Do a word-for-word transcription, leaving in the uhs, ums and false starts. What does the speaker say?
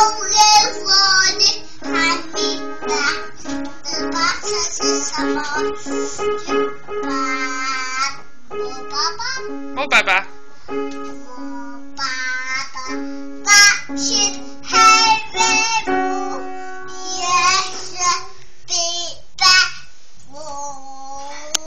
给我的看明白，这把车是什么？爸，我爸爸， 我爸爸。